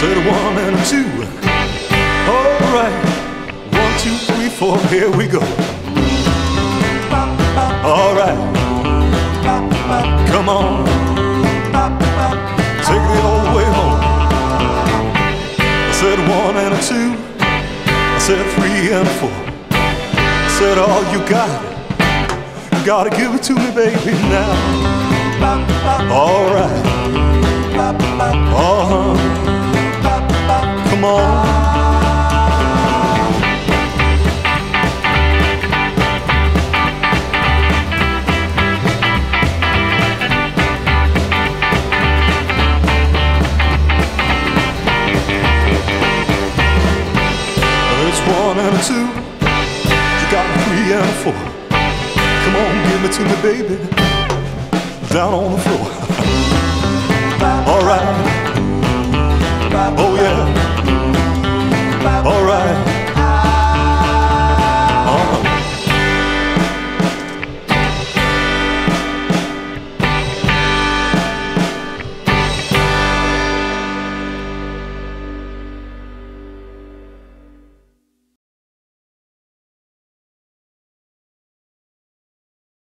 said a one and a two. All right, 1, 2, 3, 4, here we go. All right, come on, take it all the way home. I said a one and a two, I said 3 and a 4. I said all you gotta give it to me, baby, now. All right, come on. One and a two, you got a 3 and a 4. Come on, give it to me, baby, down on the floor.